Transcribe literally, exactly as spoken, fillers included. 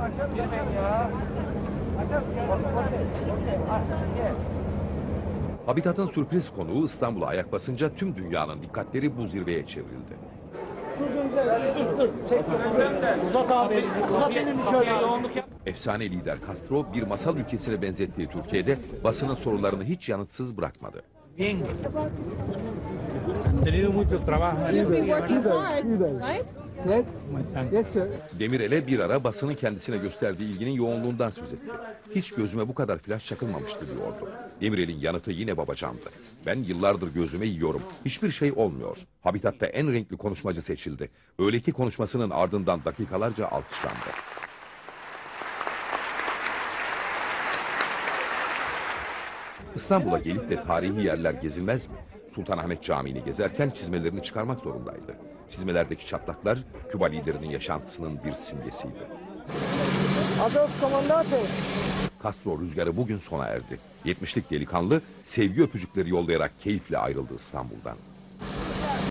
Habitat'ın sürpriz konuğu İstanbul'a ayak basınca tüm dünyanın dikkatleri bu zirveye çevrildi. Uzat abi, uzat elini şöyle. Efsane lider Castro bir masal ülkesine benzettiği Türkiye'de basının sorularını hiç yanıtsız bırakmadı. Bien. Tenido mucho trabajo. You've been working hard, right? Yes, yes sir. Demirel'e bir ara basının kendisine gösterdiği ilginin yoğunluğundan söz etti. Hiç gözüme bu kadar flaş çakılmamıştı diyordu. Demirel'in yanıtı yine babacandı. Ben yıllardır gözüme yiyorum. Hiçbir şey olmuyor. Habitat'ta en renkli konuşmacı seçildi. Öyle ki konuşmasının ardından dakikalarca alkışlandı. İstanbul'a gelip de tarihi yerler gezilmez mi? Sultanahmet Camii'ni gezerken çizmelerini çıkarmak zorundaydı. Çizmelerdeki çatlaklar Küba liderinin yaşantısının bir simgesiydi. Adolf Komandante. Castro rüzgarı bugün sona erdi. yetmişlik delikanlı sevgi öpücükleri yollayarak keyifle ayrıldı İstanbul'dan.